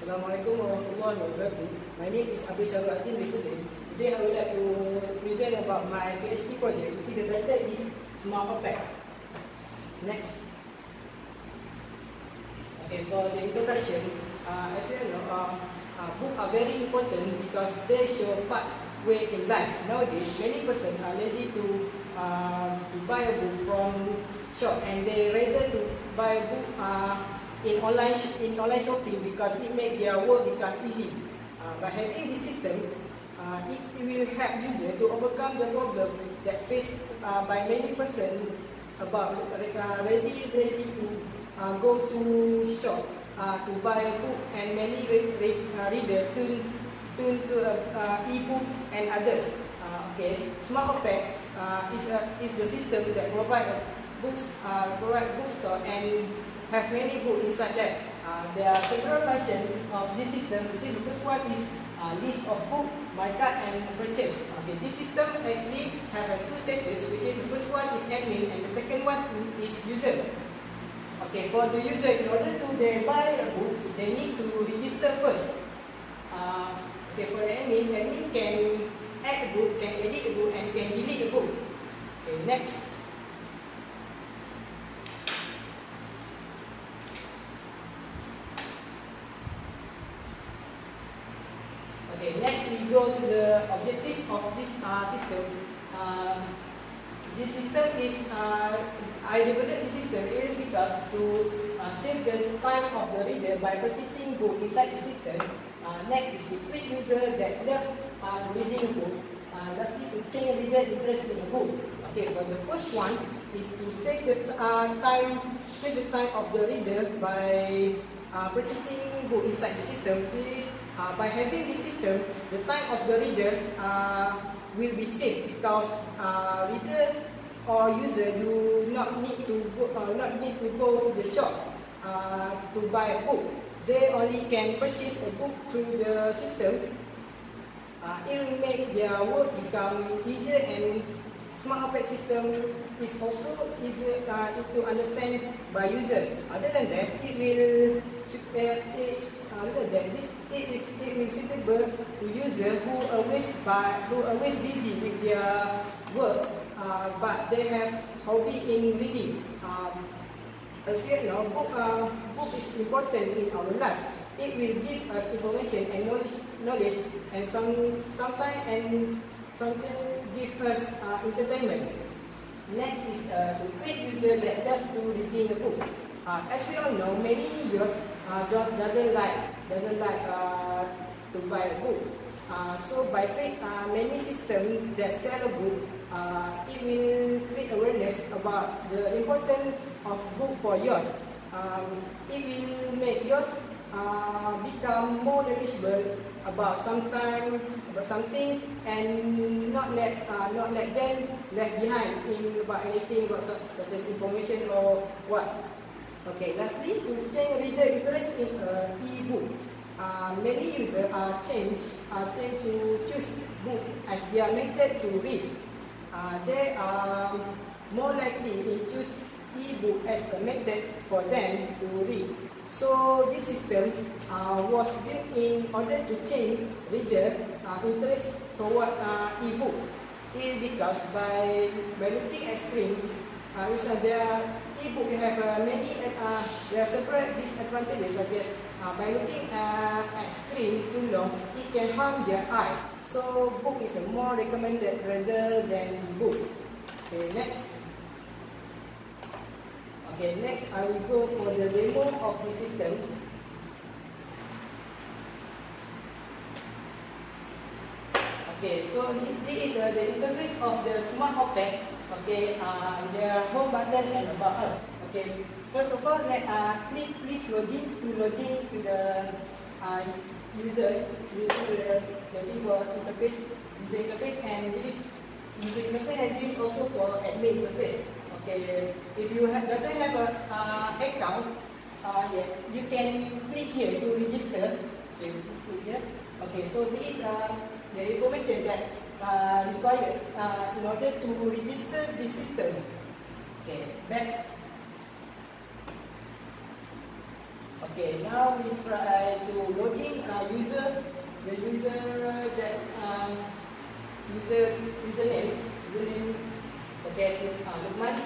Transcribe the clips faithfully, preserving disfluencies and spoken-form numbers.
Assalamualaikum warahmatullahi wabarakatuh. My name is Abdul Shahrul Azim Sudin. Today I would like to present about my PhD project, which is the title is SmartOPAC. Next. Okay, for the introduction, uh, as you know, uh, uh, books are very important because they show paths way in life. Nowadays, many persons are lazy to uh, to buy a book from shop, and they rather to buy a book uh, in online in online shopping because it makes their work become easy. Uh, by having this system, uh, it, it will help user to overcome the problem that faced uh, by many persons about uh, ready lazy to uh, go to shop uh, to buy a book, and many re re uh, reader turn turn to uh, uh, e-book and others. Uh, okay, SmartOPAC uh, is a is the system that provide books uh, provide bookstore and have many books inside that. Uh, there are several functions of this system, which is the first one is uh, list of book, my cart, and purchase. Okay, this system actually have a two status, which is the first one is admin and the second one is user. Okay, for the user, in order to they buy a book, they need to register first. Uh, okay, for the admin, admin can add a book, can edit a book, and can delete a book. Okay, next. Okay, next we go to the objectives of this uh, system. Uh, this system is, uh, I developed this system is because to uh, save the time of the reader by purchasing book inside the system. Uh, next is to treat user that love uh, reading a book. Uh, lastly, to change reader interest in a book. Okay, for the first one is to save the uh, time, save the time of the reader by uh, purchasing book inside the system. Is Uh, by having this system, the time of the reader uh, will be saved because uh, reader or user do not need to go, uh, not need to go to the shop uh, to buy a book. They only can purchase a book through the system. Uh, it will make their work become easier, and SmartOPAC system is also easier uh, to understand by user. Other than that, it will uh, it, other than that, this it is it will suitable to user who always buy who always busy with their work, uh, but they have hobby in reading. Um, as you know, book uh, book is important in our life. It will give us information and knowledge, knowledge, and some sometimes and sometimes give us uh, entertainment. Next is uh, to create user that love to reading a book. Uh, as we all know, many users uh, don't, doesn't like doesn't like uh, to buy a book. Uh, so by create uh, many systems that sell a book, uh, it will create awareness about the importance of book for yours. Um, it will make yours uh, become more knowledgeable about sometime about something, and not let uh, not let them left behind in about anything about such, such as information or what. Okay, lastly, to change reader interest in uh, e-book. Uh, many users are changed are changed to choose book as their method to read. Uh, they are more likely to choose e-book as a method for them to read. So this system uh, was built in order to change reader uh, interest toward uh, e-book. It because by by looking at screen, uh, uh, their e-book have uh, many uh, there are several disadvantages, such as uh, by looking uh, at screen too long, it can harm their eye. So book is more recommended rather than e-book. Okay, next. Okay, next I will go for the demo of the system. Okay, so this is uh, the interface of the SmartOPAC. Okay, uh, their home button and about us. Okay, first of all, let uh, please please login to login to the uh, user to the login for interface user interface, and this user interface, and this is also for admin interface. Okay, if you have, doesn't have a uh, account, uh, yeah, you can click here to register. Okay, please click here. Okay, so this is uh, the information that uh, required uh, in order to register the system. Okay, next. Okay, now we try to login uh, user, the user that um, user username, username such as uh, Lukman.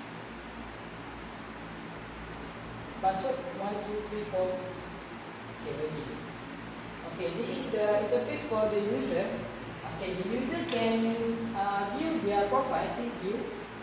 Password one two three four. Okay, login. Okay, this is the interface for the user. Okay, the user can uh, view their profile. Click view.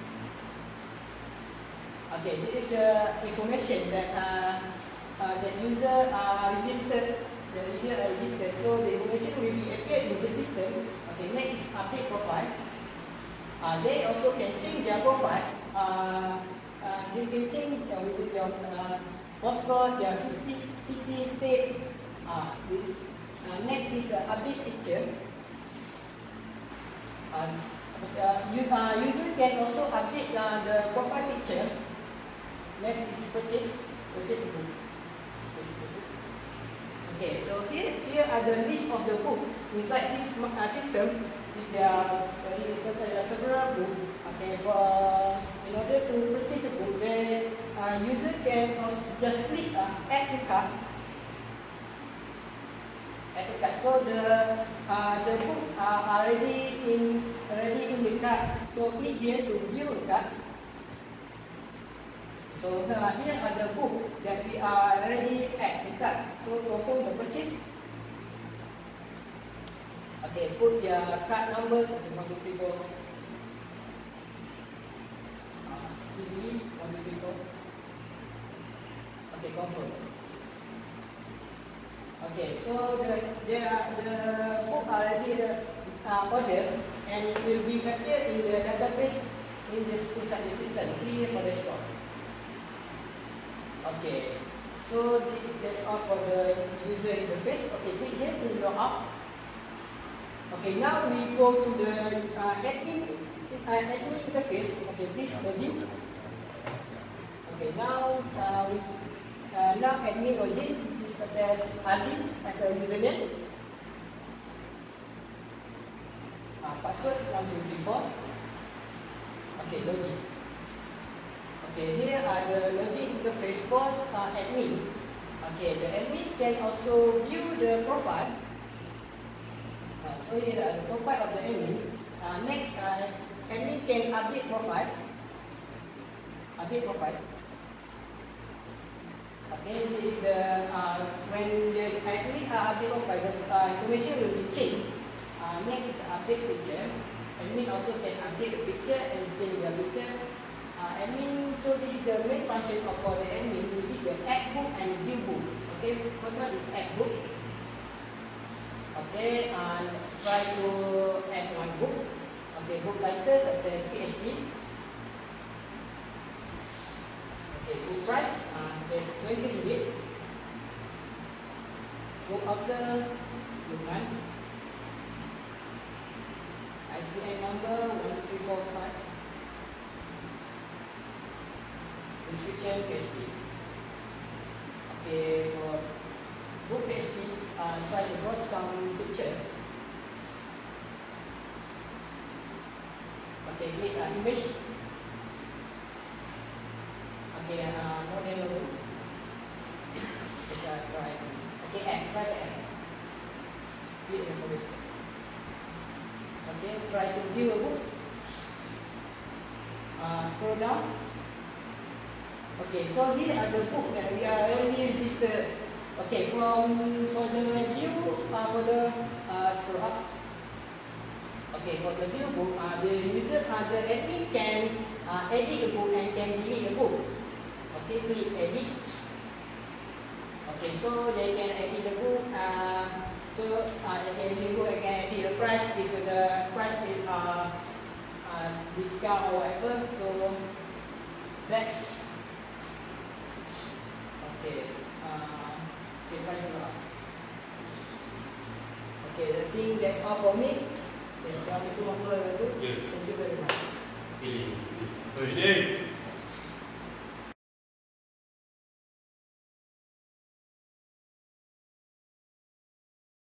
Okay, this is the information that uh, uh, the user uh, registered. The user are registered, so the information will be appeared in the system. Okay, next is update profile. Uh, they also can change their profile. Uh, uh, you can change uh, with your uh, postcode, your city, city state. Uh, this, uh, next is uh, update picture. Uh, uh, you, uh, user can also update uh, the profile picture. Next is purchase, purchase book. Okay, so here, here are the list of the book inside this uh, system. There are very several books. Okay, for in order to purchase a book, the uh, user can also just click uh, add to cart. Add to cart. So the uh, the book are already in already in the cart. So click here to view the cart. So uh, here are the book that we are already at the cart. So confirm the purchase. Okay, put your card number one two three four. Uh, C V one two three four. Okay, confirm. Okay, so the the the book already the uh, order and it will be appear in the database in this inside the system. Clear for the store. Okay, so this, that's all for the user interface. Okay, click here to log out. Okay, now we go to the uh, admin, uh, admin interface. Okay, please login. Okay, now uh, we, uh, now admin login, such as Azim as a username. Uh, password one two three four. Okay, login. Okay, here are the login interface for uh, admin. Okay, the admin can also view the profile. Uh, so here are the profile of the admin. Uh, next, uh, admin can update profile. Update profile. Okay, this is the uh, when the admin uh, update profile, the uh, information will be changed. Uh, next is update picture. Admin also can update the picture and change the picture. Uh, admin, so this is the main function of for the admin, which is the add book and view book. Okay, first one is add book. Okay, and let's try to add one book. Okay, book title such as P H D. Okay, book price uh, such as twenty ringgit. Book author, Lukman. I S B N number one two three four five. Description P H D. Okay, for book P H D, uh, try to draw some picture. Okay, click uh, image. Okay, uh, model logo. Let's uh, try. Okay, add. Try to add. Click information. Okay, try to view a book. Uh, scroll down. Okay, so here are the book that we are already registered. Okay, from for the view, uh, for the uh, scroll up. Okay, for the view book, uh, the user, uh, the admin can uh, edit the book and can delete the book. Okay, click edit. Okay, so they can edit the book. Uh, so uh, they can edit the book. They can edit the price if the price is uh, uh, discount or whatever. So that's. Okay, uh, okay, try to log. Okay, I think that's all for me. Okay, Assalamualaikum warahmatullahi wabarakatuh. Thank you very much.